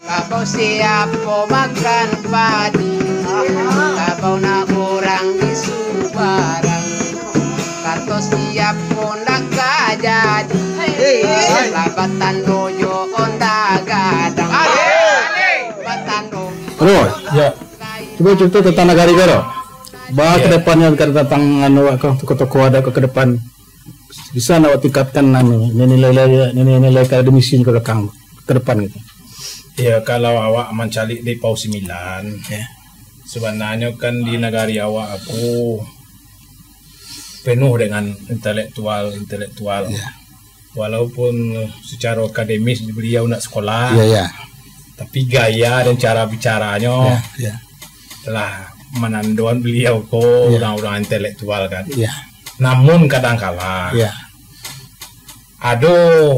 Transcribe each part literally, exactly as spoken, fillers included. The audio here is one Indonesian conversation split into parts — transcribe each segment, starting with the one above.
Kabau siap po makan padi, kabau na orang isu barang, karto siap po nakajadi, labatan dojo onda gadang, labatan dojo. Bro, ya, coba cerita tentang nagari Garo. Bahas ke depannya tentang anu toko-toko ada ke depan. Bisa nak tingkatkan anu nilai-nilai nilai-nilai akademisi ke belakang ke depan gitu. Ya kalau awak mencari di Pau Sembilan, Ya. sebenarnya kan di negara awak aku penuh dengan intelektual intelektual. Ya. Walaupun secara akademis beliau nak sekolah, Iya, ya. tapi gaya dan cara bicaranya Ya, ya. telah menanduan beliau kok Ya. orang-orang intelektual kan. Ya. Namun kadang-kala Ya. ada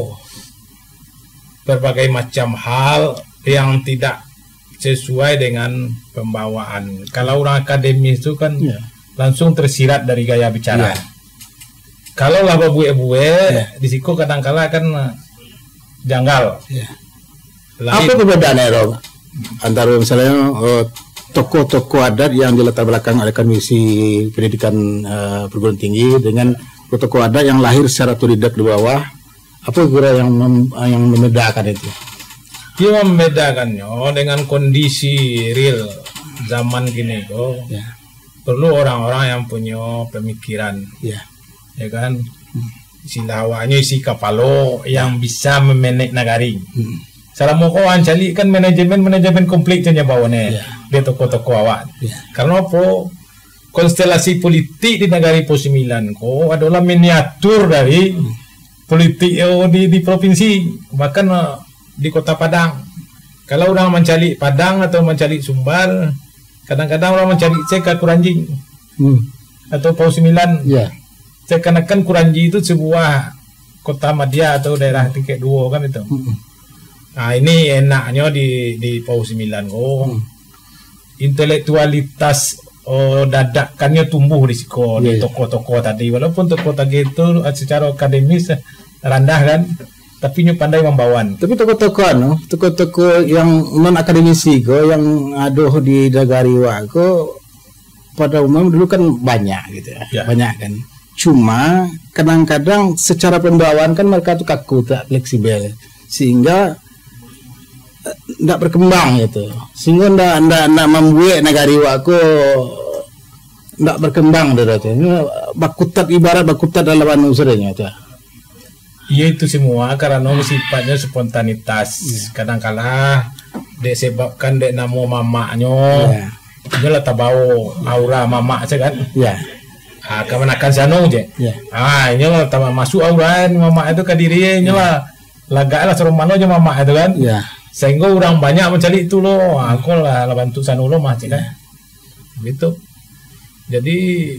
berbagai macam hal yang tidak sesuai dengan pembawaan. Kalau orang akademis itu kan Ya. langsung tersirat dari gaya bicara. Ya. Kalau lah bue-bue Ya. di situ kadang-kala kan janggal. Ya. Lain. Apa perbedaannya, Rob? Antara misalnya eh, tokoh-tokoh adat yang dilatar belakang akademisi pendidikan eh, perguruan tinggi dengan tokoh adat yang lahir secara otodidak di bawah, apa kira yang mem, yang membedakan itu? Dia membedakannya dengan kondisi real zaman gini kok. Ya, Perlu orang-orang yang punya pemikiran, ya, ya kan? Istilah awaknya isi kapalo yang bisa memanage nagari. hmm. Salah mau kawan cari kan manajemen manajemen komplit nya bawane Ya. di toko-toko awak. Ya. Karena apa? Konstelasi politik di negara Pau Sembilan ko adalah miniatur dari politik oh, di di provinsi, bahkan uh, di Kota Padang. Kalau orang mencari Padang atau mencari Sumbar, kadang-kadang orang mencari cek Kuranji Hmm. atau Pau Sembilan. Ya, Seakan-akan Kuranji itu sebuah kota madya atau daerah tingkat dua kan itu. hmm. Nah ini enaknya di di Pau Sembilan. Oh, Hmm. intelektualitas oh, dadakannya tumbuh di siko Yeah, di yeah. toko-toko tadi. Walaupun toko tadi itu secara akademis rendah kan, tapi nyu pandai membawan. Tapi tokoh-tokoh anu, tokoh-tokoh yang non akademisi ko yang ada di negari wa ko pada umum dulu kan banyak gitu ya. Ya. Banyak kan. Cuma kadang-kadang secara pembawaan kan mereka tuh kaku, tak fleksibel sehingga tidak berkembang gitu. Sehingga ndak ndak ndak membuat negari wa ko ndak berkembang gitu. Bakutat ibarat bakutat dalam anu serenya itu. Iya itu semua karena sifatnya spontanitas. Kadang-kala disebabkan dek namo mamaknya. Ya. Dia lah tabau aura mamak saya kan. Ya. Ah kemenakan sano je. Ya. Ah ini lah tambah masuk aura mamak itu ke dirinya lah. Laga lah suruh mano je mamak itu kan. Ya. Sehingga orang banyak mencari itu loh. Aku lah lah bantu sano lo mah kan. Gitu. Jadi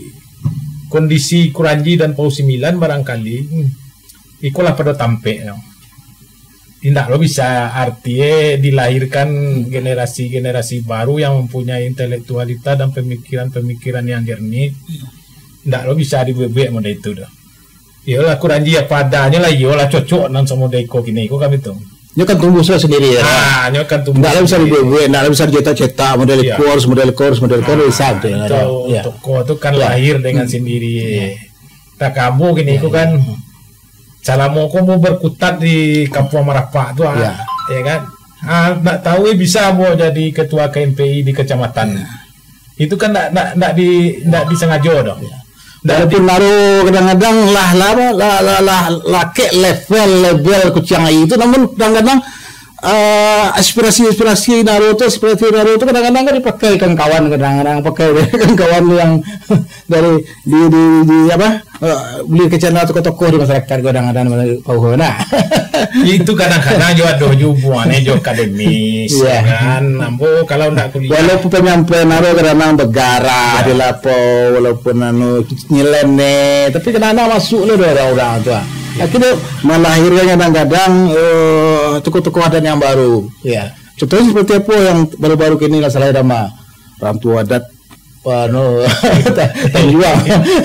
kondisi Kuranji dan Pau Sembilan barangkali hmm, ikulah pada tampe no. Tidak lo bisa artinya dilahirkan generasi-generasi baru yang mempunyai intelektualitas dan pemikiran-pemikiran yang jernih. Tidak lo bisa dibuat model itu dah. Iyalah Kuranji apa adanya lah, iyalah cocok nan sama deko gini, kok kami tuh. Dia kan tumbuh sendiri ya. Ah, nyo kan tumbuh. Nggak bisa dibuat, nggak bisa dicetak-cetak model Iya. course, model course, model course bisa tuh. Itu Ya. toko itu kan Ya. lahir dengan sendiri. Tak kamu gini, itu kan. Salamu aku mau berkutat di Kampung Marapak tuh, Ya. ya kan? Ah, nggak tahu eh, bisa mau jadi ketua K M P I di kecamatan. Itu kan nggak nggak nggak di nggak disengaja dong. Walaupun naruh kadang-kadang lah lah lah lah lah laki level level kucing itu, namun kadang-kadang eh, aspirasi-aspirasi naruh itu aspirasi naruh itu kadang-kadang kan dipakai kan kawan, kadang-kadang pakai kan kawan yang dari di di, di apa eh, beli ke channel toko-toko di masyarakat kadang-kadang tahu nah. Itu kadang-kadang juga ada hubungannya juga akademis, Iya. ya kan? Nampu kalau nggak kuliah. Walaupun penyampaian naruh kadang-kadang bergarah Ya. di lapo, walaupun anu nyelene, tapi kadang-kadang masuk loh orang-orang tua. Akhirnya melahirkan kadang-kadang uh, tokoh-tokoh adat yang baru. Ya. Contohnya seperti apa yang baru-baru ini lah salah nama orang tua adat anu Tanjuang.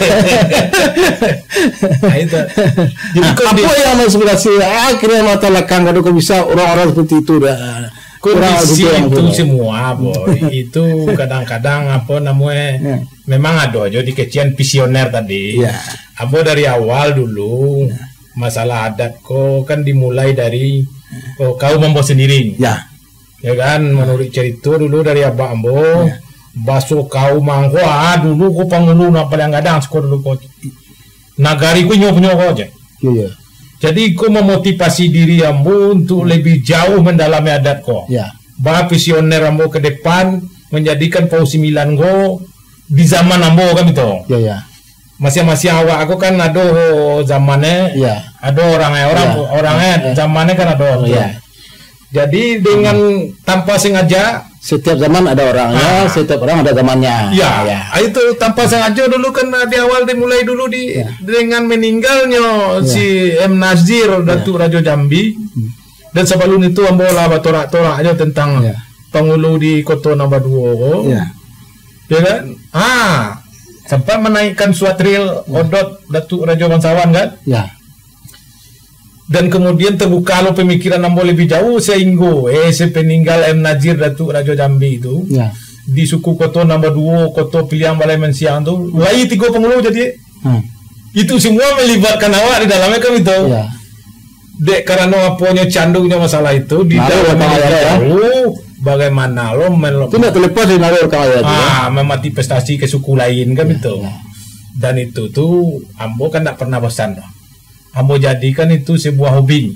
Nah, itu. Jadi Apa kondisi- yang menginspirasi akhirnya mata lekang kalau kok bisa orang-orang seperti itu dah kondisi Kurang itu kurang. semua boy itu kadang-kadang apa namanya Ya. memang ada aja di kecian visioner tadi. Ya. Ambo dari awal dulu masalah adat kok kan dimulai dari oh, kau membawa sendiri. Ya. Ya kan menurut cerita dulu dari abah ambo Ya. baso kau mangko ah dulu ko pangulu na paling gadang skor dulu ko nagari ko nyok nyok aja. Iya, iya. Jadi ko memotivasi diri ambo untuk lebih jauh mendalami adat ko. Ya. Bah visioner ambo ke depan menjadikan Pau Sembilan go di zaman ambo kan itu. Ya, ya. Masih-masih awak aku kan ada zamannya, Ya. ada orangnya orang Ya. orangnya Ya. zamannya kan ada. Ya. Jadi dengan tanpa sengaja, Setiap zaman ada orangnya, Ah. setiap orang ada zamannya. ya, Ya. itu tanpa sengaja dulu kan di awal dimulai dulu di Ya. dengan meninggalnya Ya. si M Nazir Datuk Rajo Jambi dan sebelum itu ambo lah torak-torak aja tentang Ya. penghulu di Kota Nomor Dua. Ya. Ya kan? Ah, sempat menaikkan suatril odot Datuk Rajo Bangsawan kan? Ya. Dan kemudian terbuka lo pemikiran ambo lebih jauh sehingga eh si peninggal M Nazir Datuk Rajo Jambi itu Ya. di suku Kota Nomor Dua, Kota Pilihan Balai Mensiang tu, lai tiga penghulu jadi Hmm. itu semua melibatkan awak di dalamnya kan itu. Ya. Dek karena apanya candungnya masalah itu di Naruh dalam rekam ayat, ya. tahu bagaimana lo mel- Itu tidak terlepas dari naruh rekam ayat. Ya. ah memanifestasi ke suku lain kan Ya, itu. ya. Dan itu tuh ambo kan tak pernah bosan dah. Ambo jadikan itu sebuah hobi.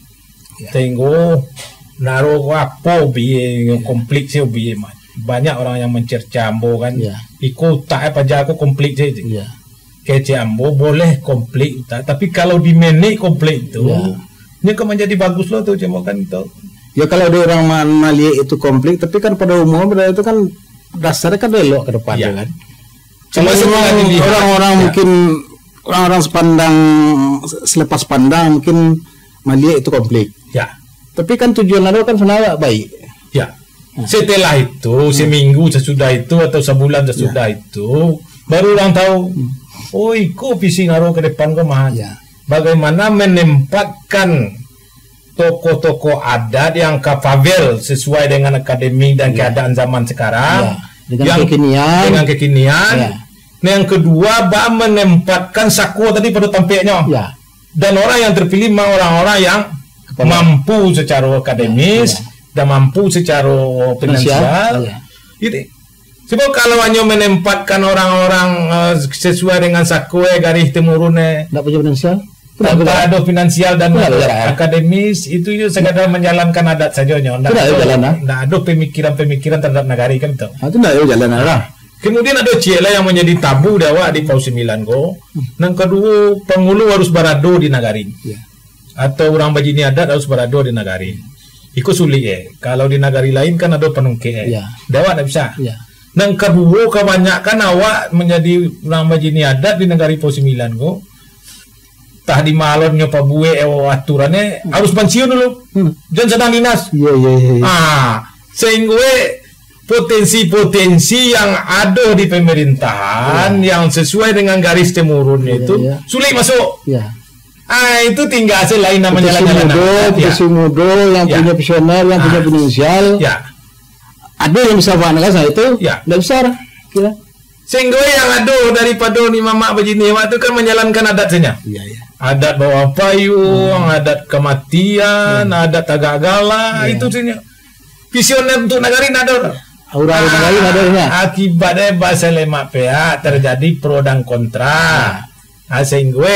Ya. Tengok naruh apa hobi komplit sih hobi mah. Banyak orang yang mencerca ambo kan. Ya. Iko tak apa aja aku komplit saja. Ya. Kece ambo boleh komplit tak, tapi kalau di menik komplit itu Ya. ini kan menjadi bagus loh tuh cuma kan itu. Ya kalau ada orang mana lihat itu konflik, tapi kan pada umumnya itu kan dasarnya kan elok ke depan Ya. kan. Cuma Kalau setelah memang dilihat, orang-orang ya. mungkin orang-orang sepandang selepas pandang mungkin melihat itu konflik. Ya. Tapi kan tujuan naruh kan sebenarnya baik. Ya. Setelah itu, seminggu sesudah itu atau sebulan sesudah itu, baru orang tahu. Oh, iko visi naruh ke depan kok mah. Ya. Bagaimana menempatkan tokoh-tokoh adat yang kapabel sesuai dengan akademi dan keadaan zaman sekarang. Ya. Dengan kekinian. Dengan kekinian. Ya. Nah, yang kedua, bah menempatkan sakwa tadi pada tampaknya. Ya. Dan orang yang terpilih mah orang-orang yang Kepala. mampu secara akademis Ya, dan mampu secara finansial. Ya. Jadi, sebab kalau hanya menempatkan orang-orang uh, sesuai dengan sakwe garis temurunnya Tidak punya finansial. tanpa ada finansial dan Tidak ada jalan. akademis itu ya sekadar menjalankan adat saja nya. Tidak ada jalan, ah. Tidak ada pemikiran-pemikiran terhadap negari kan itu. Nah, itu tidak ada jalan lah. Kemudian ada ciela yang menjadi tabu dawa di Pau Sembilan go. Yang kedua penghulu harus berado di nagari. Ya. Atau orang bajini adat harus berado di nagari. Iku sulit ya. Kalau di nagari lain kan ada penungke ya. Ya. Dawa tidak bisa. Ya. Yang kedua kebanyakan awak menjadi orang bajini adat di negari Pau Sembilan go. Tah di malonnya Pak Bue eh, aturannya harus pensiun dulu. Hmm. Dan sedang dinas. Iya iya iya. Ah, sehingga potensi-potensi yang ada di pemerintahan yang sesuai dengan garis temurun Ya, itu ya. sulit masuk. Ya. Ah, itu tinggal hasil lain namanya Petisi jalan-jalan. muda, Ya. petisi muda yang Ya. punya visioner, yang Ah. punya finansial. Ya. Ada yang bisa bangga saya itu. Ya. Tidak besar. Kira. Sehingga yang ada daripada ni mamak begini waktu kan menjalankan adat saja. Iya iya. Adat bawa payung, adat kematian, adat tagagala, Ya. itu saja. Visioner untuk negara ini ada. Aura Ah, aura lain ada ya. Akibatnya bahasa lemak pihak terjadi pro dan kontra. Ah, sehingga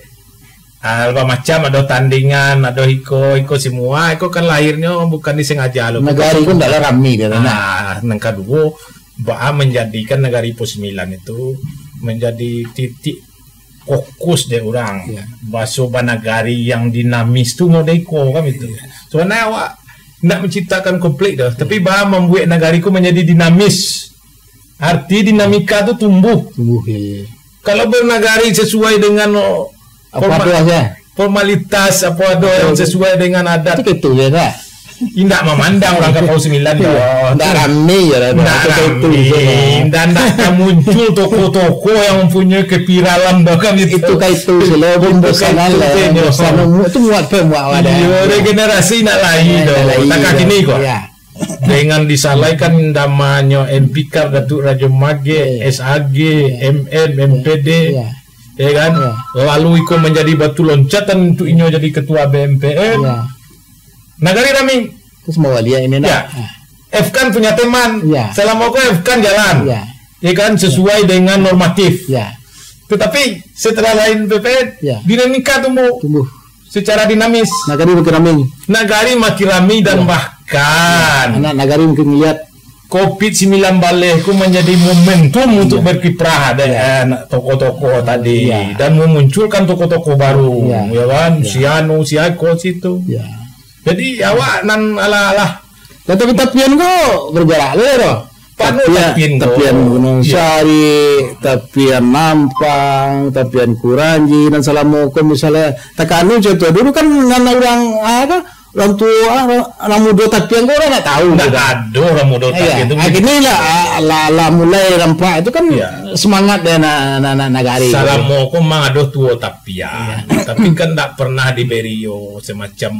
apa macam ada tandingan, ada iko, iko semua, iko kan lahirnya bukan disengaja loh. Negara itu tidak rami dia. Nah. Nah, yang kedua, bah menjadikan negara Pos Sembilan itu menjadi titik fokus deh orang. Ya. Baso banagari yang dinamis tu mau deko kan itu. Soalnya awak nak menciptakan konflik dah, tapi bah membuat negariku menjadi dinamis. Arti dinamika tu tumbuh. Tumbuh ya. ya. Kalau bernagari sesuai dengan oh, Apa forma- tu aja? formalitas apa ada yang sesuai dengan adat, Itu gitu ya tak? tidak memandang orang ke Pau Sembilan dah. Tidak rami ya. Nggak Itu rame, itu. dan tak muncul toko-toko yang mempunyai kepiralan bahkan itu. Itu kayak itu selebum Itu bosan kayak lah. itu, Bosan Nyo. itu muat pe muat ada. Iya, regenerasi nak lain Ya, doh. nak lain Tak doh. kini kok. Ya. dengan disalahkan namanya M P K Datuk Raja Mage, Ya, ya. S A G, Ya. M N, M P D, Ya. ya kan? Ya. Lalu Iko menjadi batu loncatan untuk Inyo jadi ketua B M P N. Ya. Nagari Rami, Terus mau dia ini ya. nak. F kan punya teman, Ya. selama kau F kan jalan, Ya. ya kan sesuai dengan normatif. Ya. Tetapi setelah lain B P N, Ya. dinamika tumbuh Tumbuh. secara dinamis. Nagari mungkin ramai. Nagari makin ramai dan bahkan Anak nagari mungkin melihat. COVID sembilan belas itu menjadi momentum untuk berkiprah dengan tokoh-tokoh tadi Ya. dan memunculkan tokoh-tokoh baru, Ya. ya kan? Ya. Si Anu, si Ako situ. Ya. Jadi awak nan ala-ala Dan tapi tapian kau bergerak le roh. Panu tapian kau. tapian Gunung Ya. Sari, tapian Mampang, tapian Kuranji dan Salamoko misalnya. Takanu contoh dulu kan nana orang apa orang tua orang muda tapian kau orang tak tahu. nggak gitu. ada orang muda Iya, tapian itu. akhirnya lah, lah, lah mulai rampak itu kan Iya. semangat dan na, na, na, nagari. Salamo ko mang ada tua tapian, Iya. tapi kan tak pernah diberi yo semacam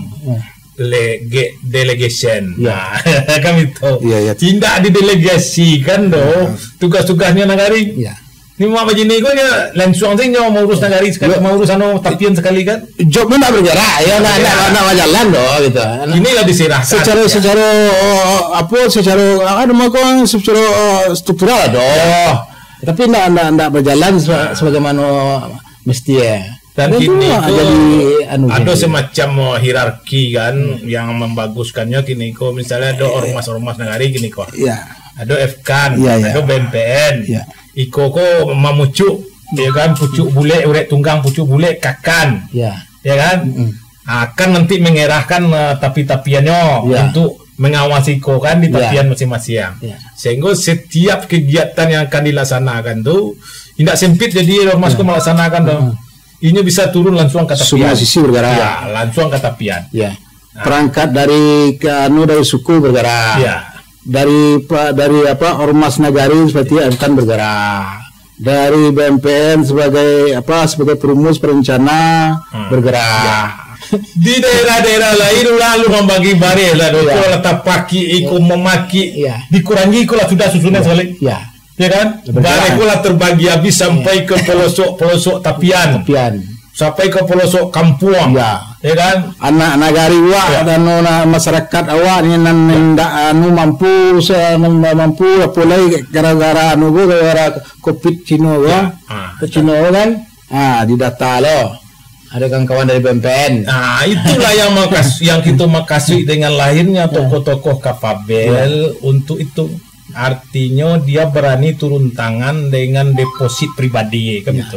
lege delegation. Ya. Nah, kan itu. Iya, iya. Tidak didelegasikan doh tugas-tugasnya nagari. Iya. Ini mau apa jenis kau ya langsung saja mau urus nagari sekali, mau urus anu tapian sekali kan. Jobnya nak bergerak ya, nak nak nak nak jalan doh gitu. Inilah diserahkan. Secara ya. secara uh, apa secara ada makanya secara uh, struktural doh. Tapi nak nak nak berjalan se- sebagaimana mesti ya. Dan itu kini lah itu jadi anu ada jadi. semacam uh, hierarki kan yang membaguskannya kini kok misalnya ada ormas-ormas nagari kini kok. Iya. Ada F K A N, Iya, iya. ada B M P N, Iya. Iko ko mamucuk, ya kan, pucuk bule, urek tunggang pucuk bule, kakan, Ya. ya kan, Mm. akan nanti mengerahkan uh, tapi-tapiannya Iya. untuk mengawasi Iko kan di Iya. tapian masing-masing. Iya. Sehingga setiap kegiatan yang akan dilaksanakan tuh tidak sempit jadi ormas ko melaksanakan tuh. Ini bisa turun langsung ke tapian. Semua sisi bergerak. Ya, langsung ke tapian. Ya. Perangkat dari ke anu dari suku bergerak. Ya. Dari pa- dari apa ormas nagari seperti akan bergerak. Dari B M P N sebagai apa sebagai perumus perencana Hmm. bergerak. Di daerah-daerah lain lalu membagi baris lah, Iya. itu letak paki, ikut memaki, Iya. dikurangi ikulah sudah susunan sekali, Ya. ya kan? Bergerak. Baris ikulah terbagi habis sampai ke pelosok-pelosok tapian, Tapian. sampai ke pelosok kampung, Ya. ya kan? Anak nagari wa Ya. dan na masyarakat awak ni nan ndak anu mampu se anu mampu apalagi gara-gara anu go gara covid Cina wa. Ah, Ke Cina kan. Ah didata lo. Ada kawan-kawan dari B M P N. Nah, itulah yang makas yang kita makasih dengan lahirnya tokoh-tokoh kapabel untuk itu. Artinya dia berani turun tangan dengan deposit pribadi kan itu.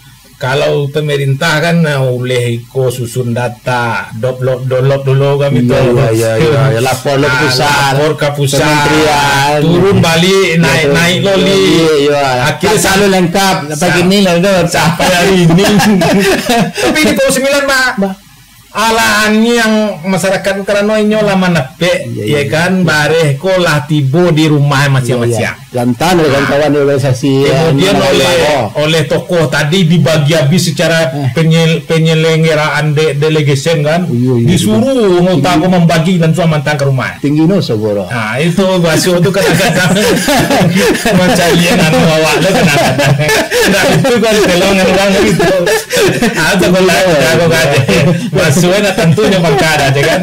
Kalau pemerintah kan oleh iko susun data, download download dulu kan itu. Iya, iya, iya, ya, lapor lo ke Ah, pusat, lapor ke pusat, kementerian. turun balik naik naik loli. Iya, iya. Akhirnya selalu lengkap. Sampai Sa- gini lah itu. sampai hari ini. Tapi di Pulau Sembilan Pak, alahan yang masyarakat karena inyo lama nape, ya Iya, iya. kan, bareh ko lah tibo di rumah masing-masing. Jantan dari kawan-kawan di organisasi. ya, Kemudian ini oleh oh. oleh tokoh tadi dibagi habis secara penyel, penyelenggaraan de, delegation kan, Iya, iya, disuruh ngutang aku membagi dan suami mantan ke rumah. tinggi no segoro. Nah itu bahasa itu kadang-kadang macam yang anu awak lo kadang-kadang. Nah itu kan telongan orang itu. Ah itu kalau aku kata bahasanya tentunya perkara aja kan.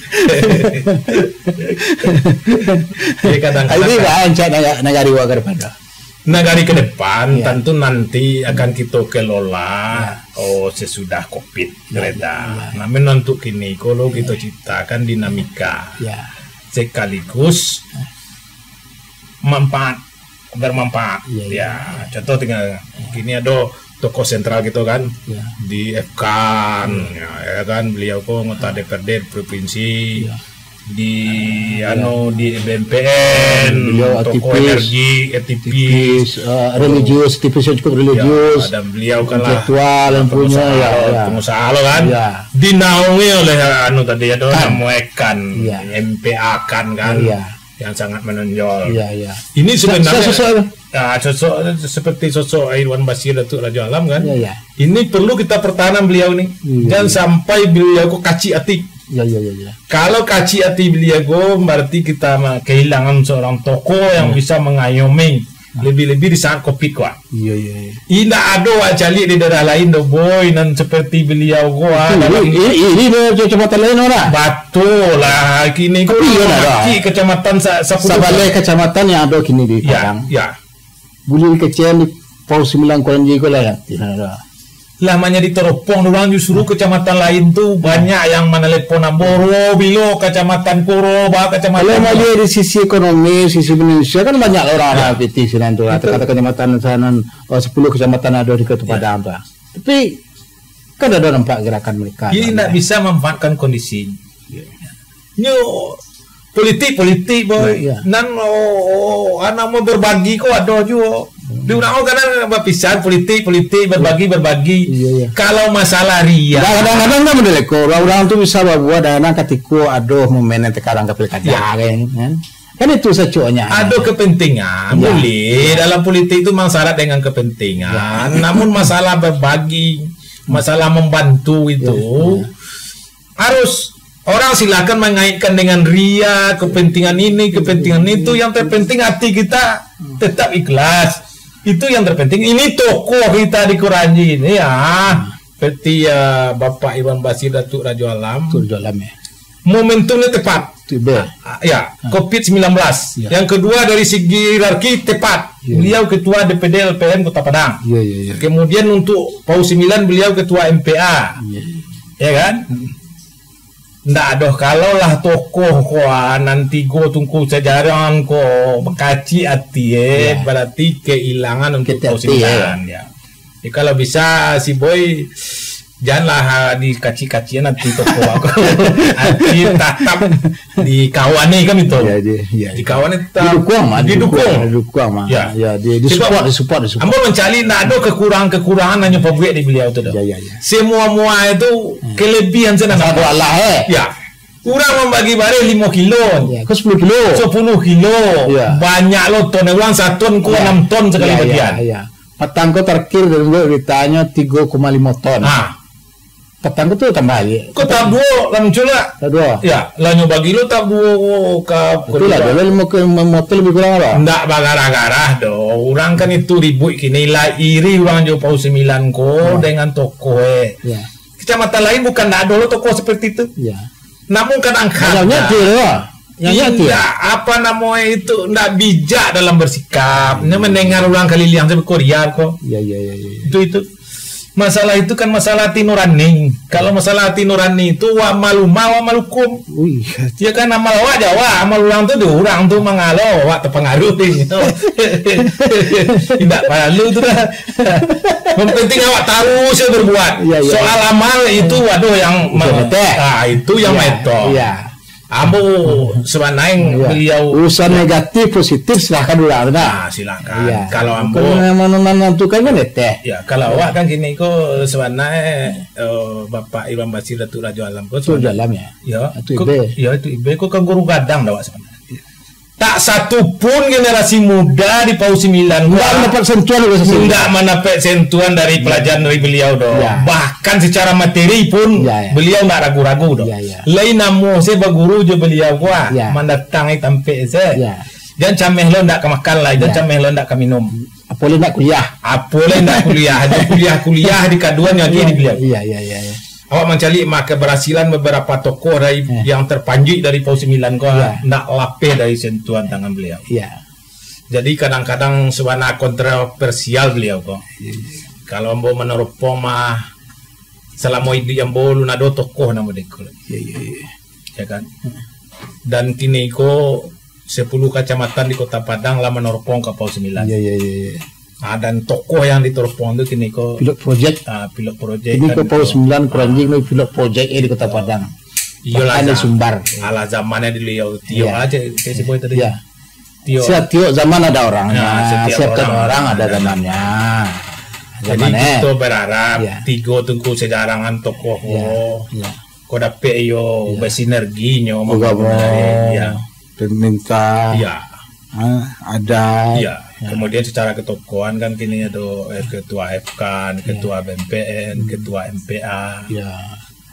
Jadi Ini kadang-kadang enggak ancak nagari wa ke depan. negari ke depan Ya. tentu nanti akan kita kelola oh sesudah COVID kereta. Namun untuk kini kalau kita ciptakan dinamika Ya. sekaligus manfaat bermanfaat Iya, ya, iya. contoh tinggal kini ada tokoh sentral gitu kan Ya. di F K A N ya, ya kan beliau kok anggota D P R D provinsi Ya. di anu di B M P N Beliau tokoh aktivis, energi aktivis Tipis, uh, religius, tipis yang cukup religius. ya, dan beliau kan lah intelektual yang punya pengusaha, ya, ya. pengusaha lo kan Ya. dinaungi oleh anu tadi ya Kan. namuekan Ya. M P A kan kan Iya. yang sangat menonjol. Iya, iya. Ini sebenarnya Sa- sosok apa? ya, sosok seperti sosok Irwan Basir Datuk Raja Alam kan. Iya, iya. Ini perlu kita pertahanan beliau nih. Iya, Jangan iya. sampai beliau kok kaci atik. Ya, ya, ya, ya. Kalau kaci hati beliau berarti kita kehilangan seorang tokoh yang Hmm. bisa mengayomi. Lebih-lebih di saat Covid kuat. Iya, iya, iya. Ina ada wak cali di daerah lain do boy nan seperti beliau gua dalam Ini ini ini kecamatan lain orang. betul lah kini gua Tapi iya, ada. maki kecamatan sa sepuluh Sabalai kecamatan yang ada kini di ya Padang. ya Buli kecil di Paus Sembilan Kurang Jigo lah ya. Tidak ada. lamanya diteropong orang justru kecamatan lain tuh banyak yang mana lepon Boro Bilo kecamatan Puro bah Kalau kecamatan mau dia di sisi ekonomi, sisi Indonesia kan banyak orang Ya. orang P T sana tu. Kata kecamatan sana oh, sepuluh kecamatan ada di Kota Padang tu. Tapi kan ada nampak gerakan mereka. dia tidak bisa memanfaatkan kondisi nyo politik politik boy Ya, ya. nan oh, oh, anak mau berbagi kok ada juga di orang orang kadang berpisah politik politik berbagi berbagi Iya, iya. kalau masalah ria Kadang-kadang kan mendeleko, orang tu bisa buat dana ketika aduh momen yang sekarang ke pilkada Ya. kan. Kan itu secuanya. ada kepentingan Ya. boleh dalam politik itu memang syarat dengan kepentingan namun masalah berbagi masalah membantu itu Ya. harus orang silakan mengaitkan dengan ria kepentingan ini kepentingan itu yang terpenting hati kita tetap ikhlas itu yang terpenting ini tokoh kita di Kuranji ini ya seperti ya Bapak Iwan Basir Datuk Rajo Alam Itu dalam ya. momentumnya tepat. Itu be. Ah, ya covid sembilan belas Ya. yang kedua dari segi hierarki tepat Ya. beliau ketua D P D L P M Kota Padang Iya, iya, iya. kemudian untuk Paus sembilan beliau ketua M P A Iya. ya kan ndak ada kalau lah tokoh ko nanti go tungku sejarah ko kaci hati eh Ya. berarti kehilangan untuk Kita Paus hati, sembilan ya. Ya kalau bisa si boy janganlah di kaci-kacian nanti tokoh aku nanti tatap di kawannya kan itu Iya, dia, iya. di kawannya tetap Didukung mah, didukung didukung mah. Ya. Ya, dia di Sebab- support, di support, di support. Ambo mencari ndak ada kekurangan-kekurangan hanya pabrik di beliau itu dah. Ya, ya, ya. Semua-mua itu kelebihan senang. Satu Allah eh. Ya. Kurang membagi barang lima kilo. Ya, kau sepuluh kilo. sepuluh kilo. Ya. Banyak lo ton. Ulang satu ton ku Ya. enam ton sekali Ya, bagian. Ya, ya. Petangko terakhir dari gue ditanya tiga koma lima ton. Nah, Petangko tuh tambah ya. kau tak dua lah muncul lah. Dua. Ya, lah nyoba bagi lo tak dua ke Betul lah, dia mau ke motor lebih kurang apa? Ndak bagarah-garah do. Orang kan itu ribut kini lah iri orang jo Paus sembilan ko dengan toko eh. Ya, Kecamatan lain bukan ndak ada lo toko seperti itu. ya. Namun kadang-kadang Yang nyati lah. Yang nyati. tidak apa namanya itu ndak bijak dalam bersikap. Ini mendengar orang kali liang seperti Korea kok. Ya, ya, ya, ya. Itu itu. Masalah itu kan masalah hati nurani. Kalau masalah hati nurani itu wa maluma wa malukum. Wih, Ya kan amal wa Jawa, amal orang tuh orang tuh mengalo, wa terpengaruh gitu. Tidak perlu tuh dah. Yang penting awak tahu saya berbuat. Iya, iya. Soal amal itu waduh yang mete. ah itu yang Ya, meto. Iya. Ambo sebenarnya Iya. beliau Urusan negatif positif silahkan dulu lah. nah silakan. Iya. Kalau ambo Kalau memang menentukan kan teh. ya kalau awak kan gini kok sebenarnya eh, Bapak Iwan Basir Datuk Rajo Alam kok Itu sebenarnya- dalam ya. Ya, Itu kok- ibe. ya itu ibe kok kan guru gadang dah Wak, sebenarnya. Tak satu pun generasi muda di Paus sembilan Enggak mendapat sentuhan dari sisi. tidak mendapat sentuhan dari pelajaran dari beliau dong. Ya. Bahkan secara materi pun Ya, ya. beliau tak ragu-ragu dong. Ya, ya. Lain namo saya berguru je beliau gua Ya. mendatangi tampe saya. Ya. Jangan cameh lo ndak ke makan lah, jangan Ya. cameh lo ndak ke minum. Apa boleh nak kuliah? Apa lah ndak kuliah, ada kuliah-kuliah di kaduan yang dia di beliau. Iya, iya, iya, iya. Awak mencari mak keberhasilan beberapa tokoh dari Eh. yang terpanjik dari Paus sembilan kau Ya. nak lapeh dari sentuhan tangan beliau. Iya. Jadi kadang-kadang sebenarnya kontroversial beliau kok. Kalau ambo meneropong mah selama hidup ambo lu nado tokoh nama deko. Iya, iya, iya. Ya kan? Dan kini ko sepuluh kecamatan di Kota Padang lah meneropong ke Paus sembilan. Iya, iya, iya. Ah, dan tokoh yang diteropong itu kini ko Pilot project. ah, pilot project. Ini kan ke Paus itu. sembilan Kuranjing nih pilot project ini di Kota Padang. Iyalah Bahkan di zam- Sumbar. Ala zamannya dulu ya Tio Iya. aja kayak si boy tadi. Iya. Tio. Setiap zaman ada orangnya. Ya, setiap Setiap orang orang, ada ada zamannya. Jadi Zamannya. kita berharap Iya. tiga tungku sejarangan tokoh Iya. oh, Iya. kau dapat yo bersinergi nyo Moga ya. pemerintah. Iya. Ah, ada. Iya. Kemudian secara ketokohan kan kini ada eh, ketua F K N, ketua B M P N, ketua M P A. Ya.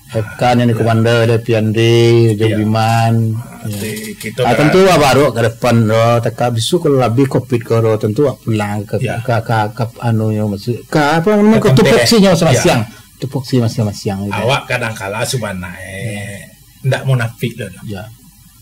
F K yang komando ada Piandi, Jobiman. Nanti kita Ah, tentu ah, baru ke depan oh, teka bisu kalau lebih covid kalau tentu ah, pulang ke Ya. ke ke, ke anu yang masih ke apa namanya ke Ke tupoksinya Tempe. masing-masing. Tupoksi masing-masing gitu. awak kadang kala subana eh ndak munafik loh. Ya.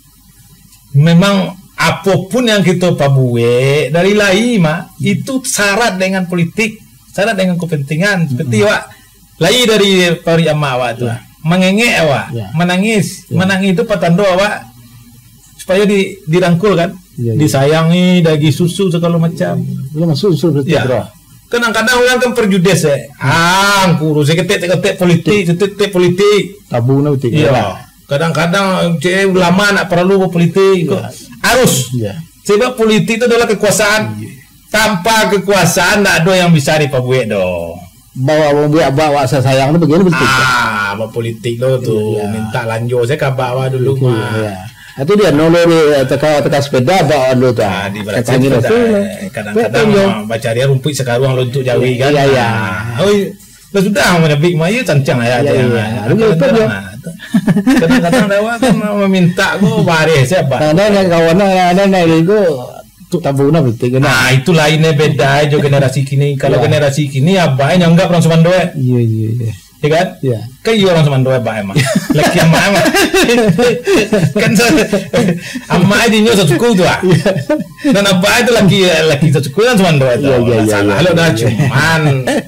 Memang apapun yang kita pabuwe dari lai mah itu syarat dengan politik, syarat dengan kepentingan. Seperti wak lai dari pari ama awak tuh. Ya. Mengengek awak, Ya. menangis. Ya. Menangis itu petanda awak supaya di, dirangkul kan, Ya, ya. disayangi, daging susu segala macam. Dia masuk unsur berarti Ya. bro. Kadang-kadang orang kan perjudes ya. Ah, kurus seketek-ketek politik, seketek politik. Tabu na betul. Iya. Kadang-kadang cewek ulama nak perlu berpolitik. Iya. Harus. Iya. Sebab politik itu adalah kekuasaan. Tanpa kekuasaan tak ada yang bisa dipabuat dong. Bawa bawa bawa saya sayang itu begini betul. Ah, apa politik lo tuh Iya. minta lanjut saya kabar awak dulu mah. Iya. Itu dia nolong teka teka sepeda bawa dulu tuh. Ah, di berat Katanya sepeda, itu. eh, kadang-kadang mah baca dia rumput sekarang lontuk jawi kan. Iya, iya. Ah, oh, dah sudah menyebik mah ya cancang ya. Iya, iya. Kadang-kadang ah, tu. Kadang-kadang awak kan meminta go baris siapa. Nah, ada kawan ada ada itu tu tabu na betul kan. Nah, itu lainnya beda jo generasi kini. Kalau Iya. generasi kini abah nyanggap orang Sumandoe, Iya iya iya. ya kan? Iya. Kan iya orang Sumandoe abah emang. Laki ama emang. Kan ama aja nyo satu tuh ah. Dan abah itu laki laki satu kan Sumandoe itu. Iya, iya, iya, Salah iya. lo dah cuman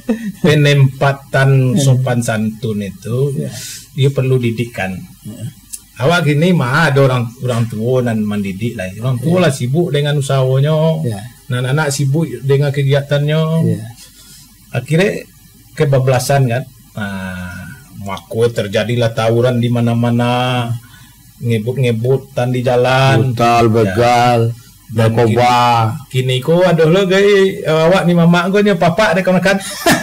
penempatan sopan santun itu dia perlu didikan. Awak gini mah ada orang orang tua dan mendidik lah. Orang tua lah sibuk dengan usahanya, Iya. dan anak sibuk dengan kegiatannya. Iya. Akhirnya kebablasan kan. Nah, makanya terjadilah tawuran di mana-mana, ngebut-ngebutan di jalan. Brutal, begal, Dan narkoba. Kini ko aduh lo gay awak ni mamak ko nya papa dek kan.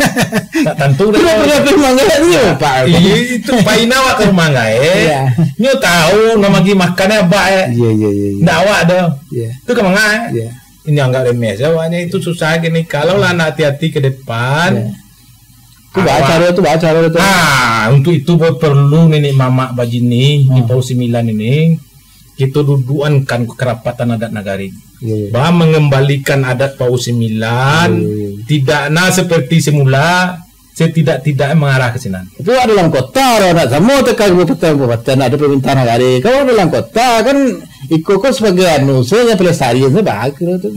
Tak tentu deh. Kenapa dia terima enggak dia, Pak? Iya, itu paina awak ke rumah gae. Iya. Nyo tahu nama gi makannya apa eh. Iya iya iya. iya. Ndak awak dah. Iya. Itu ke mana? Iya. Ini anggap remeh awaknya itu susah gini. Kalau lah nak hati-hati ke depan. Iya. Itu baca itu baca itu. Ah, untuk itu perlu nenek mamak bajini di Hmm. Pau Sembilan ini kita duduankan kerapatan adat nagari. Iya. iya. Bahwa mengembalikan adat Pau Sembilan Hmm. tidak nah seperti semula, setidak-tidak mengarah ke sana. Itu ada dalam kota, orang nak semua tekan kabupaten ada permintaan hari. Kalau dalam kota kan ikut kau sebagai anu, saya pelestarian saya bagus itu.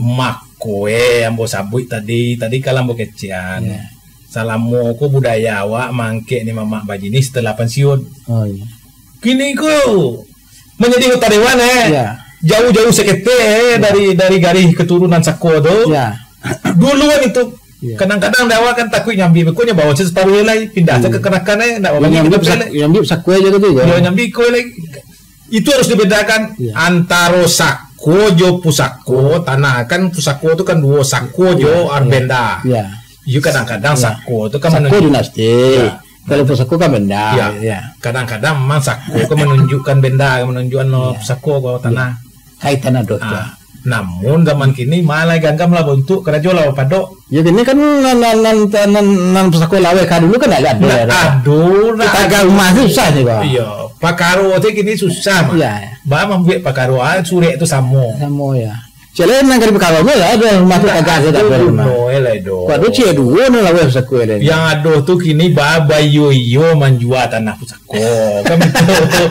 Makoe ambo sabui tadi, tadi kalau ambo kecian. Iya. Salamu ko budaya awak mangke ni mamak bajini setelah pensiun. Oh iya. Kini ko menjadi hutan dewan eh. Iya. Jauh-jauh sekete eh, dari dari garis keturunan Sako tu. Ya. Duluan itu. Iya. Kadang-kadang awak kan takut nyambi bekonya bawa setaruh lagi pindah ke kerakan eh ndak bagi Yang kita bisa beli. yang bisa kue aja gitu ya. Yo nyambi kowe lagi. Itu harus dibedakan Iya. antara Sako jo pusako tanah kan pusako itu kan dua Sako jo Iya, arbenda. Iya. Yo kadang-kadang Iya. Sako itu kan Sako menunjuk- dinasti. Iya. Kalau pusako kan benda. Iya. Ya. Kadang-kadang memang Sako itu menunjukkan benda, menunjukkan no pusako ke tanah. Kaitan ada. Ah, namun zaman kini malah ganggam lah bentuk kerajaan lah padok. Ya ini kan nan nan nan nan, nan pusako lawe kan dulu kan ada ada. Nah, aduh, Kita nah, agak rumah itu susah nih Pak. iya, pakaro itu kini susah mah. Iya. Bah membuat pakaro ah sure itu samo. Sama ya. Jalan nang kali perkara ya ada rumah tu kagak ada tak Aduh, pernah. no, eleh do. Kau cie dua nih lawe pusako ini. Yang aduh tuh kini baba yo yo menjual tanah pusako. Kan itu.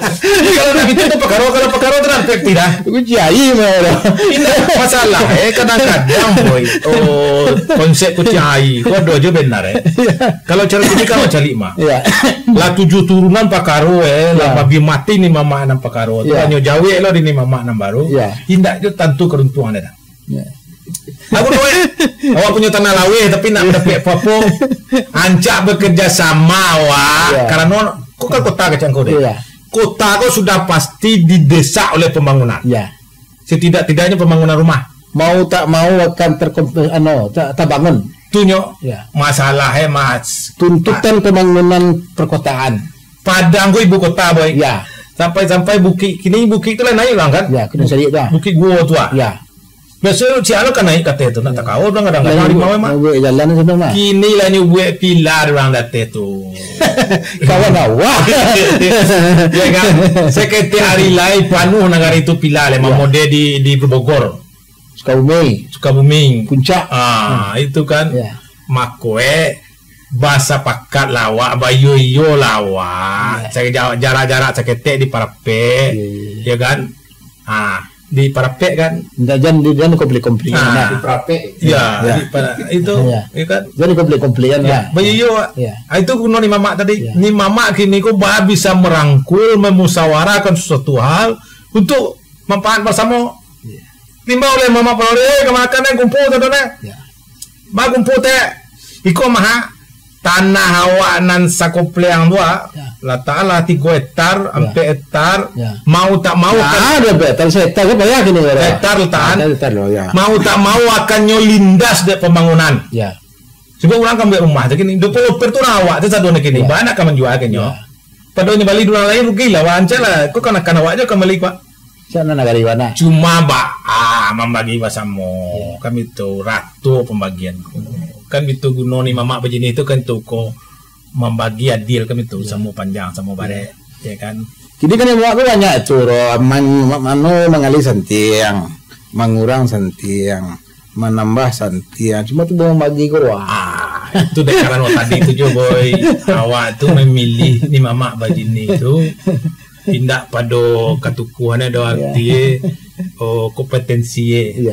Kalau begitu tuh pakaro kalau pakaro terang tidak. Aku ciai mah. Ini masalah eh kadang-kadang boy. Oh, konsep kucai. Kau ada aja benar eh. Kalau cara ini kalau cari mah. Iya. Lah tujuh turunan pakaro eh, lah Ya. bagi mati ni mama enam pakaro. Tu Ya. hanya jawe lah di ni mama enam baru. Ya. Hindak itu tentu keruntuhan ada. Ya. Aku tahu eh, awak punya tanah lawe tapi nak dapat apa? Ancak bekerja sama awak. Ya. Karena kau kan kota kecang kau deh. Iya. Kota kau sudah pasti didesak oleh pembangunan. Ya. Setidak-tidaknya pembangunan rumah. Mau tak mau akan terkompres ano tak, tak bangun. Tunyo Ya. masalah eh mas. Tuntutan pembangunan perkotaan. Padang kau ibu kota boy. Ya. Sampai-sampai bukit kini bukit itu lah naik lah kan? Ya, kena cari dah. Bukit gua tu ah. Ya. Biasa si alo kan naik kata itu nak tak kau orang kadang-kadang di mau mah. Buat jalan sana mah. Kini lah ni buat pilar orang date tu. Kawan awak. Ya kan. Sekretari lain penuh negara itu pilar memang mode di di Bogor. Sukabumi. Sukabumi. Puncak. Ah, itu kan. Ya. Makwe bahasa pakat lawak bayu yo lawak. Saya jarak-jarak seketek di Parape. Ya kan. Ah, di Parape kan. Jangan di jangan komplit-komplit. Ah, Di Prape. Ya, Ya. di para, itu Ya. ya kan. Jangan komplit-komplit kan. Ya, bayu yo. Ya. Ah, itu kuno ni mamak tadi. Ya. Ni mamak kini kok bah bisa merangkul, memusyawarahkan sesuatu hal untuk manfaat bersama. Ya. Timba oleh mama pelore kemakan yang kumpul tu dona. Ya. Ba kumpul teh. Iko maha tanah hawa nan sakopleang dua. Ya. La taala tiga hektar, empat hektar. Ya. Mau tak mau kan Ada betul saya tahu banyak ini orang. hektar letaan. Hektar loh ya. Mau tak mau akan nyolindas de pembangunan. Ya. Sebab orang kan buat rumah tu gini, dua puluh per tu awak tu satu nak gini. Ya. Banyak kan menjual kan yo. Ya. Padahal balik dua lain rugi lah wancel lah. Kau kan akan awak je kembali pak. Sana negara mana? Cuma ba ah membagi basamo. Kami tu ratu pembagian. Kan itu guna ni mamak begini itu kan tu ko membagi adil kami tu sama panjang sama bare. Ya kan. Jadi kan yang buat banyak itu roh man, mano mengalih santiang, mengurang santiang, menambah santiang. Cuma tu mau bagi kau wah. Ah, itu dekaran tadi itu jo boy. Awak tu memilih ni mamak begini tu tindak pada katukuhan ada arti oh kompetensi Iya.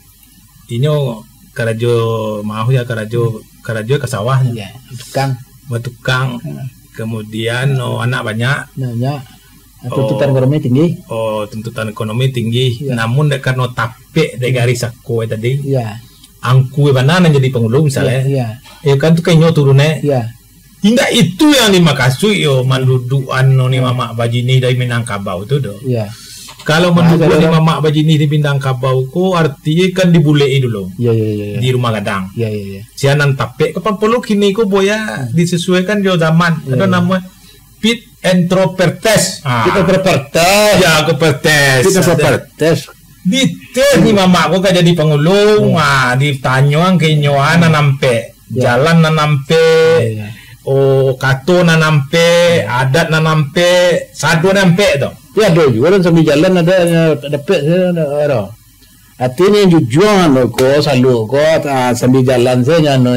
inyo karajo mau ya karajo karajo ke sawah Iya. Tukang. bertukang kemudian oh, anak banyak Nanya. Oh. Tuntutan ekonomi tinggi. oh tuntutan ekonomi tinggi Iya. namun dek karena tapek dek garis aku tadi Iya. angku banan jadi pengulu misalnya Iya. ya kan tu kenyo turunnya Iya. tindak itu yang dimakasui yo manduduan no ni mamak bajini dari Minangkabau itu do. Iya. Kalau Nah, menduduan ni kalau- mamak bajini di Minangkabau ko artinya kan dibulei dulu Iya iya iya. di rumah gadang. Iya iya iya. Sianan tapek kapan perlu kini ko boya disesuaikan jo zaman. Iya, Ada iya. nama fit and proper test. Ah. Kita berpertes. Ya ke pertes. Kita berpertes. Dites ni mamak ko kan jadi pengulung. Ah ditanyang kenyoan nampe. Ya. Jalan nampe. Iya. Oh, kato na nampe, adat na nampe, sadu nampe tu. Ya ada juga kan sambil jalan ada ada pet saya ada ada. Artinya jujuan ko selalu ko ah, sambil jalan saya nyano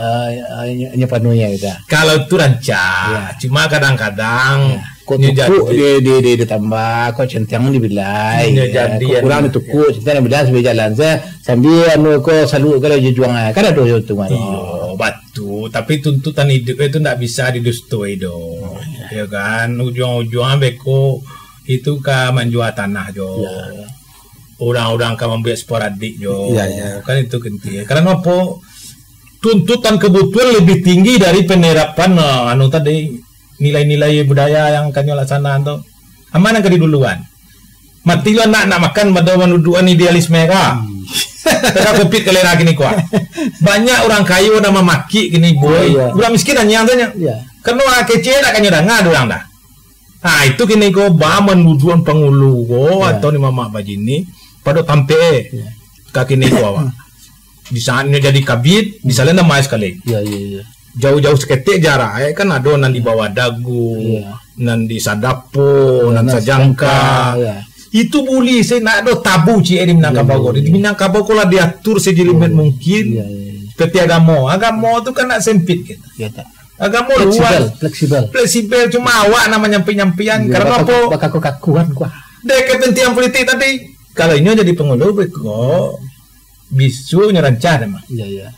nya panunya kita. Kalau tu ranca, Ya. cuma kadang-kadang Kok nya tuku jadi di di di ditambah kok centang dibilai. Nya Ya, jadi, kok kurang anu, dituku centang dibilai sambil jalan saya sambil anu ko selalu kalau jujuan kan ada itu mah. iyo batu, tapi tuntutan hidup itu tidak bisa didustui dong. Ya kan, ujung-ujungnya beko itu kan menjual tanah jo. Ya. Orang-orang kan membuat sporadik jo. Ya, ya. Kan itu penting. Karena apa? Tuntutan kebutuhan lebih tinggi dari penerapan uh, anu tadi nilai-nilai budaya yang kami laksanakan tuh. Aman yang kali duluan. Mati lo nak nak makan pada menuduhan idealisme ka. Kita kepit kalian lagi nih kuat. Banyak orang kaya udah memaki gini boy. Iya. Orang miskin hanya tanya. Ya. Karena orang kecil nak kanya ngad orang dah. Nah itu kini ko ba menuduhan pengulu ko Ya. atau ni mama bajini pada tampe Ya. kaki ni ko awak. Di sana jadi kabit, di sana nama sekali. Ya ya ya. Jauh-jauh seketik jarak eh, kan ada nan di bawah dagu, Iya. nan di sadapo, nan Nan sajangka. ya. Itu boleh saya nak ada tabu cie di Minangkabau. Iya, iya, Di Minangkabau kalau diatur sejelimet mungkin. Iya iya. iya. Seperti agama, agama tu kan nak sempit gitu. Ya tak. Agama Fleksibel, luas, fleksibel. fleksibel cuma awak nama nyampi-nyampian. Ya, Karena bakal- apa? bakal kakuan gua. Dari kepentingan politik tadi. Kalau ini jadi pengulu, beko bisu nyerancah mah. Iya iya.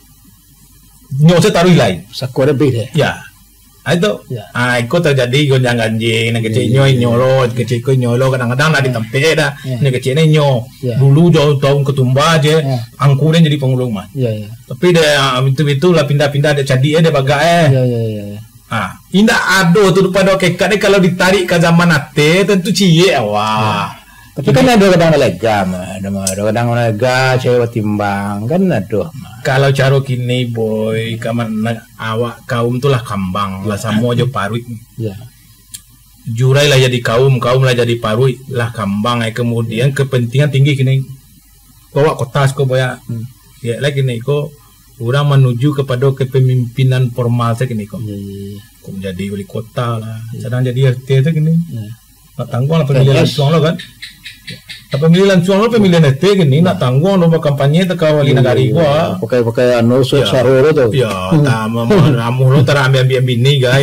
Nyo saya taruh lain. Saku ada beda. Ya. Ah, itu. Ya. Ah, itu terjadi gonjang ganjing, nak kecil nyo nyolo, kecil ko nyolo kadang-kadang nak ditempe dah. Ya. Ni kecil ni nyo. Ya. Dulu jauh tahun ketumba aje, Ya. angkurin jadi pengulung mah. Iya iya. Tapi dia itu lah pindah-pindah dia jadi dia bagai eh. Iya iya iya. iya. Ah, indah ado tu pada kekat ni kalau ditarik ke zaman ate tentu cie wah. Tapi kan ada kadang lega mah, ada mah ada kadang lega cewek timbang kan ada. Kalau cara kini boy, kaman awak kaum tu lah kambang lah semua je parut. Iya. Jurai lah jadi kaum, kaum lah jadi parut lah kambang. Eh, kemudian kepentingan tinggi kini. bawa kota ko boya. Hmm. Ya lagi nih ko orang menuju kepada kepemimpinan formal saya gini kok. Ya, ya, ya. Kok menjadi wali kota lah. Ya. Sedang jadi R T itu gini. Ya. Nak tanggung lah pemilihan langsung lo kan. Nak pemilihan langsung lo pemilihan R T gini. Nak tanggung lomba kampanye teka wali negara gua. Pakai pakai anu saroro tuh. Ya, tak mau ramu lo terambil ambil bini guys.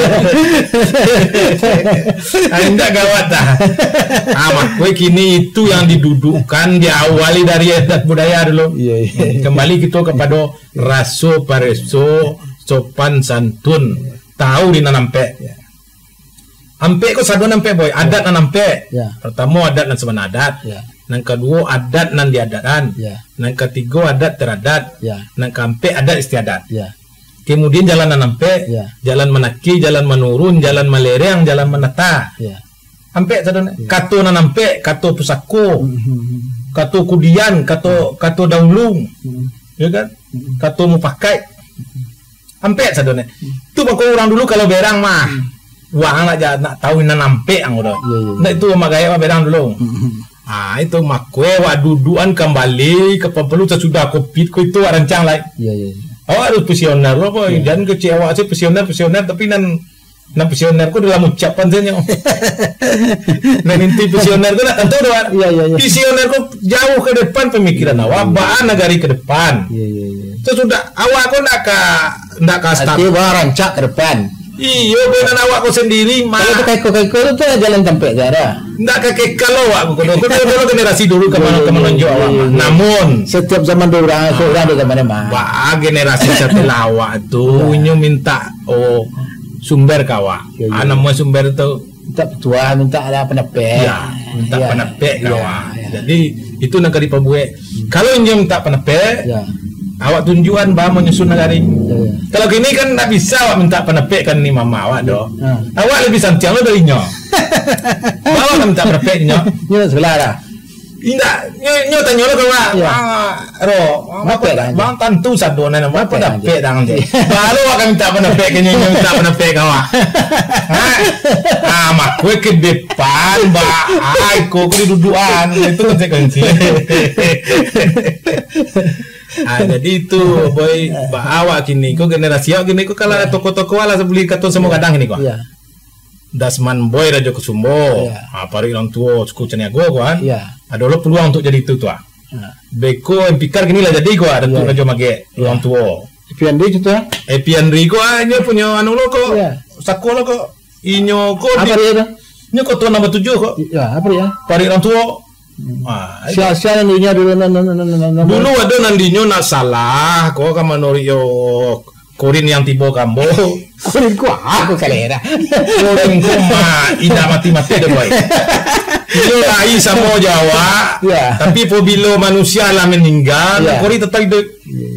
Anda gawat dah. Amat gue kini itu yang didudukkan diawali dari adat budaya dulu. Iya, iya. Kembali kita kepada raso pareso sopan santun tahu di nanampe. Ya. Ampe kok sadu nampe boy adat nan nampe. Ya. Pertama adat nan sebenarnya adat. Ya. Nang kedua adat nan diadatan. Ya. Nang ketiga adat teradat. Ya. Nang keempat adat istiadat. Ya. Kemudian jalan nan nampe, ya. Jalan menaki, jalan menurun, jalan melereng, jalan menata. Ya. Ampe sadana. Ya. Kato nan nampe, kato pusako. Mm-hmm. Kato kudian, kato kato daulung. Mm-hmm. Ya kan? Mm-hmm. Kato mupakai. Mm-hmm. Ampe sadana. Mm-hmm. Itu bangko orang dulu kalau berang mah. Mm-hmm. Wah nak nak tahu nan nampe ang udah. Ya, ya. Nah itu mah gaya berang dulu. Mm-hmm. Ah itu makwe wa duduan kembali ke pembelu sesudah covid ko itu rancang lai. Iya iya. Oh harus visioner apa yeah. Dan kecewa sih visioner visioner tapi nan nan visioner ko dalam ucapan saja. Nan inti visioner ko nak tentu doang. Iya iya iya. Visioner ko jauh ke depan pemikiran yeah, awak, baan negari ke depan. Iya iya iya. Sesudah awak ko nak ka nak ka start. Arti rancak ke depan. Iyo benar awak ko sendiri mah. Kalau pakai koko itu jalan tempe cara. Nggak kakek kalau awak ko dulu dulu generasi dulu kemana kemana menunjuk awak. Namun setiap zaman dulu orang itu orang di mana mah. Wah generasi setelah awak tuh nyu minta oh sumber kawa. Anak mau sumber itu minta tua minta ada penepek. Ya minta penepek kawa. Jadi itu nak di pabue. Kalau nyu minta penepek. Awak tunjuan bah menyusun negari. Ya, ya. Kalau gini kan tak bisa awak minta penepek kan ni mama awak doh. Ya. Awak lebih santiang lo dari nyo. Bawa kan minta penepek nyo. Nyo sebelah dah. Indah nyo nyo tanya lo kawa. Ya. Ah, ro. Apa dah? Bang tentu satu nana apa penepek dah nanti. Baru akan minta penepek nyo nyo minta penepek kawa. Ah, mak gue ke depan bah. Ai kok kedudukan itu konsekuensi. Ah, jadi itu boy bawa kini ko generasi awak kini ko kalau yeah. Toko-toko ala sebeli katon semua yeah. Kadang ini ko. Yeah. Dasman boy Rajo Kusumbo. Yeah. Ah pari orang tua suku Caniago ko kan. Yeah. Ada lo peluang untuk jadi itu tuh. Yeah. Beko empikar gini lah jadi ko ada yeah. Rajo Mage yeah. Orang tua. Epian Ri itu ah. Epian Ri ko hanya punya anu lo ko. Yeah. Sako lo ko. Inyo ko. Apa dia tu? Inyo ko tuan nomor tujuh ko. Ya, apa dia? Pari orang tua. Ah, sia-sia nandinya dulu nan nan nan nan. Dulu ada nandinya nak salah, kau kan menorio korin yang tiba kambo. Korin ku aku kalera. Korin ku mah ida mati-mati deh boy. Itu lai sama Jawa. Ya. Tapi apabila manusia lah meninggal, ya. Korin tetap hidup.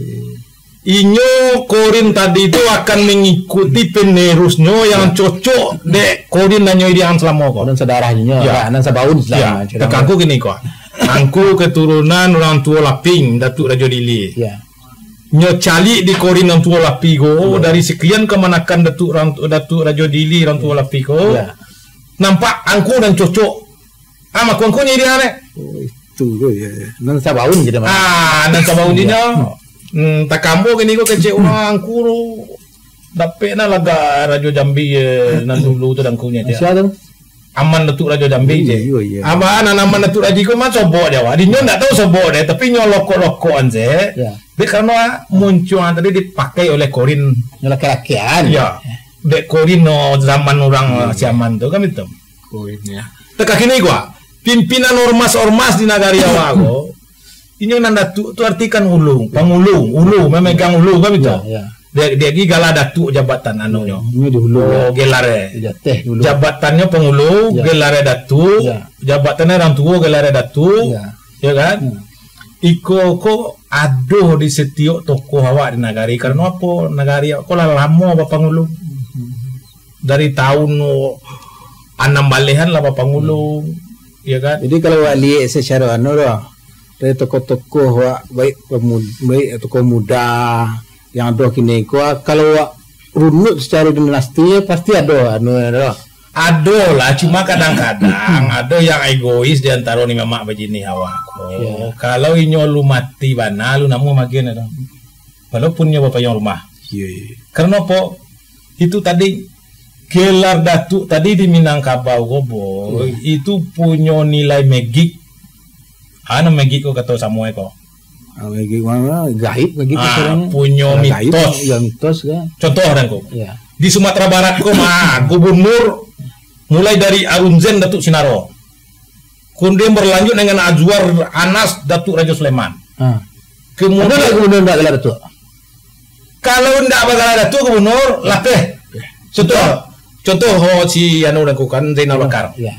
Inyo korin tadi itu akan mengikuti penerusnya yang cocok dek korin nanyo yang selama kok. Dan saudaranya, ya, dan sabaun selama. Ya. Aku gini kok. Aku keturunan orang tua Laping, Datuk Rajo Dili. Ya. Nyo cali di korin orang tua Laping go ya. Dari sekian kemanakan Datuk Datuk Rajo Dili orang tua Laping go. Ya. Nampak angku dan cocok. Ah, mak angku nyiri ane. Oh, itu ya. Dan sabaun jadi mana? Ah, dan sabaun dia. Hmm, tak kambo gini ko kece orang kuru dapat na laga Rajo Jambi eh, nan dulu tu dangkunya dia. Siapa? Aman Datuk Rajo Jambi je. Ama anak aman Datuk Raji ko mah sobok dia. Di nyo ndak tahu sobok dia tapi nyo loko-lokoan je. Ya. Dia karena muncul tadi dipakai oleh korin nyo laki-lakian. Ya. Dek korin no zaman orang siaman tu kan itu. Korinnya. Teka kini gua pimpinan ormas-ormas di negara Jawa ini nanda tu, tu artikan ulung, pangulung, ulu, memegang ulu kan itu. Ya, ya. Dia dia gi gala datuk jabatan anunya. Ini dulu. Oh, gelare. Ya, teh dulu. Jabatannya pengulu, ya. Gelare datuk. Ya. Jabatannya orang tua gelare datuk. Ya, ya kan? Ya. Iko ko aduh di setiap tokoh awak di nagari karena apa? Nagari kok lah lama bapak ngulu. Dari tahun enam balehan lah bapak ngulu. Ya kan? Jadi kalau wali secara anu doh dari tokoh-tokoh wak baik pemuda, baik tokoh muda yang ada kini ko kalau wak runut secara dinasti pasti ada anu ada Ada lah, cuma kadang-kadang ada yang egois di antara ni mamak begini awak. Oh, Ya. kalau inyo lu mati bana lu namu magian ada. Walaupun nyo bapak yang rumah. Iya. Karena apa? Itu tadi gelar datuk tadi di Minangkabau gobo itu punya nilai magik. Ana magik kok kata Samuel kok. Ah, lagi mana gaib lagi Ah, kesannya. punya Ah, gaib, mitos. ya mitos kan. Contoh orang kok. Ya. Di Sumatera Barat kok mah gubernur mulai dari Arunzen Datuk Sinaro. Kemudian berlanjut dengan Azwar Anas Datuk Raja Sulaiman. Ah. Kemudian Ada lagi kemudian enggak gelar itu. kalau ndak bakal ada tuh gubernur latih. Contoh, contoh oh, si anu lakukan Zainal Bakar. Ya.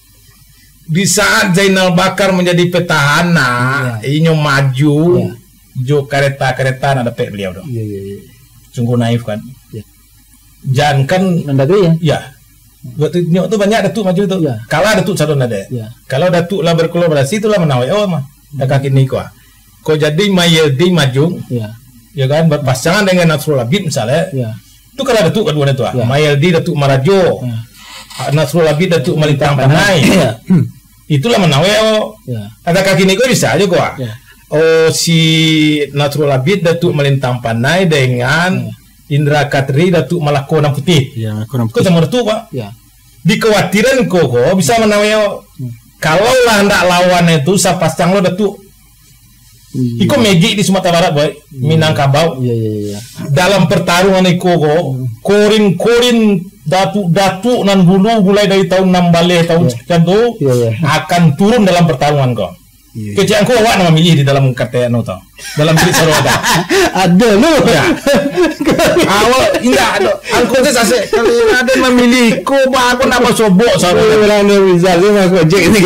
Di saat Zainal Bakar menjadi petahana, Ya. inyo maju, Ya. jo kereta-kereta ada pek beliau dong. Iya iya iya. Sungguh naif kan. Ya. Jangan kan, Mendagri ya. ya. Waktu itu tuh banyak datuk maju tuh. Ya. Kalau datuk calon ada. Ya. Kalau datuk lah berkolaborasi itulah menawai. Oh mah, dah kaki ni kok. Kau jadi Mayeldi maju, Ya. ya kan berpasangan dengan Nasrul Abid misalnya. Ya. Itu kalau datuk kedua itu. Ya. Mayeldi datuk Marajo, Ya. Nasrul Abid datuk Melintang Panai. Ya. Itulah menawai. Oh, Ya. ada kaki ni kok bisa aja kok. Ya. Oh si Nasrul Abid datuk Melintang Panai dengan Indra Katri datuk Malako Nam Putih. Ya, kurang Kau sama datuk pak. Ya. Di kekhawatiran kok kok bisa menawai. Kalau lah hendak lawan itu sapasang lo datuk. Iko Megi di Sumatera Barat boy, Minangkabau. Iya iya iya. Dalam pertarungan iko kok korin-korin datuk-datuk nan bulu mulai dari tahun enam balik tahun sekian tu Iya iya. akan turun dalam pertarungan kok. Iya. Kecil aku awak nama milih di dalam K T N tau. Dalam bilik seroda. Ada lu. Ya. Awak enggak ada. Aku tu sase kalau ada memilih ko ba aku nak sobok Saya seroda. bilang dia Rizal dia masuk ojek ini.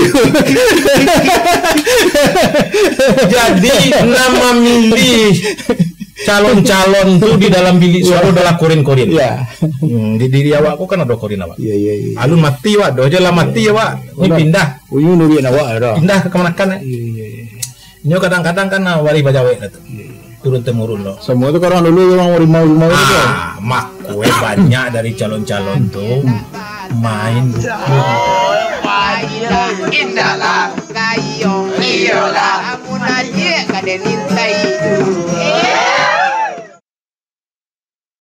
Jadi nama milih calon-calon tu di dalam bilik suara adalah korin-korin. Iya. Hmm, di diri awak aku kan ada korin awak. Iya iya iya. Alun mati wak, doa je lah mati ya wak. Ini pindah, Uyun nuri awak dah. pindah ke kemanakan ya. Iya iya iya. Nyo kadang-kadang kan ah, wari bajawe tu. Turun temurun lo. Semua tu orang dulu orang rimau-rimau itu kan. Ah, mak kue banyak dari calon-calon tu main dukun. Indahlah kayo, iyalah